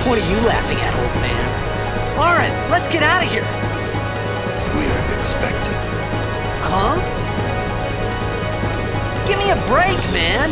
What are you laughing at, old man? Auron, let's get out of here! We are expected. Huh? Give me a break, man!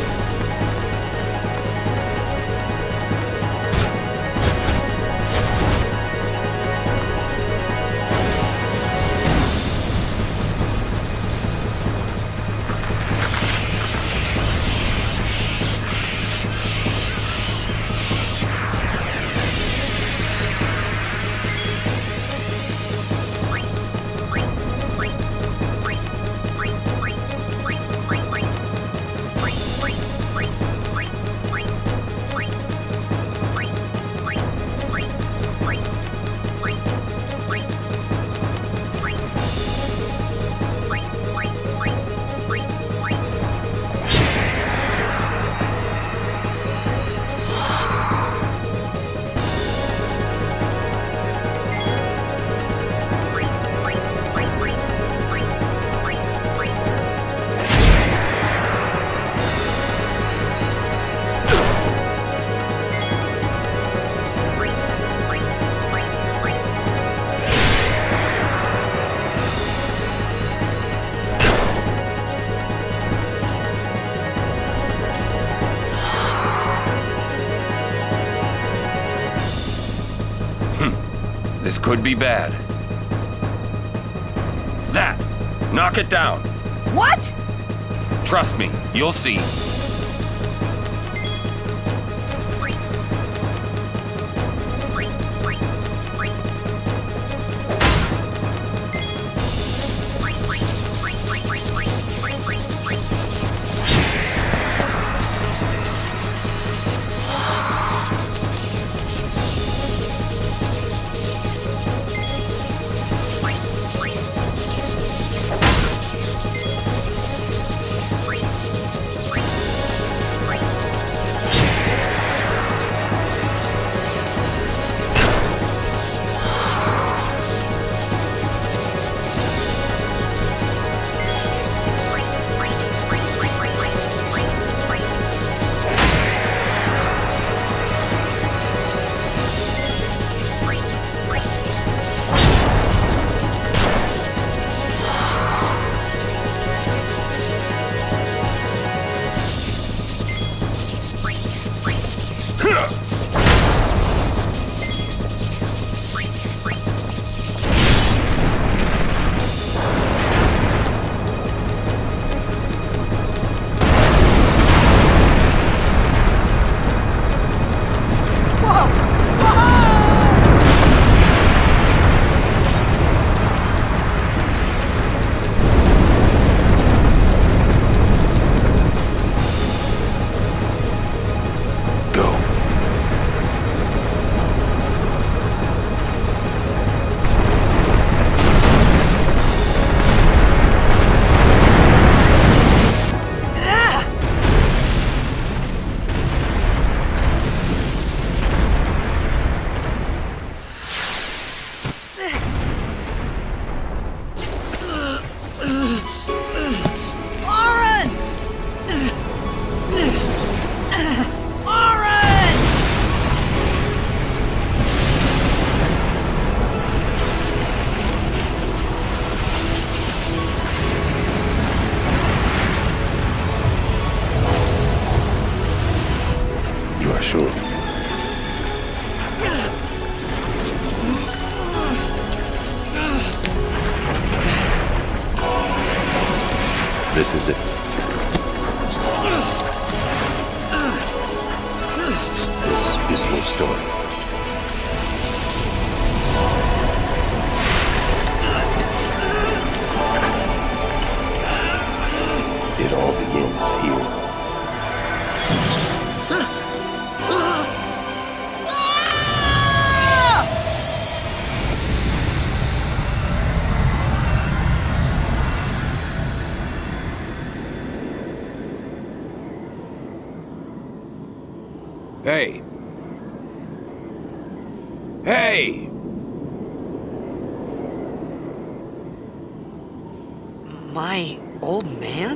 This could be bad. That! Knock it down! What? Trust me, you'll see. Sure. This is it. This is your story. It all begins here. Hey! Hey! My old man?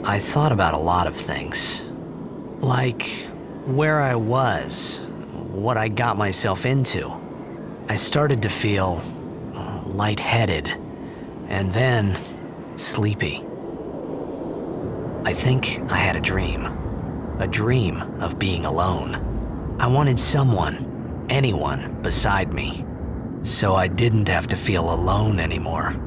I thought about a lot of things. Like where I was, what I got myself into. I started to feel lightheaded, and then sleepy. I think I had a dream of being alone. I wanted someone, anyone beside me, so I didn't have to feel alone anymore.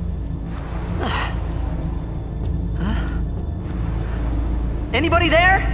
Anybody there?